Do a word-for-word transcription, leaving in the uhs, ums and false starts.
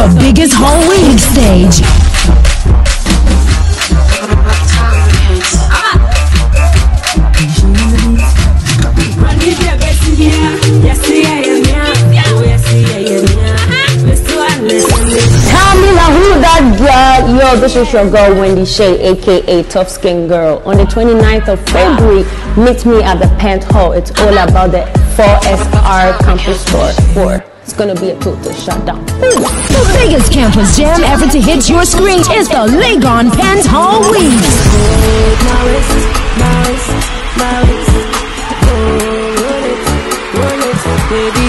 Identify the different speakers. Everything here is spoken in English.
Speaker 1: the biggest whole week stage.
Speaker 2: Yo, this is your girl Wendy Shay, aka Tough Skin Girl. On the twenty-ninth of February, meet me at the Pent Hall. It's all about the four S R Campus Store four. It's gonna be a total shutdown.
Speaker 1: The biggest campus jam ever to hit your screen is the Legon Pent Hall Week.
Speaker 3: Baby,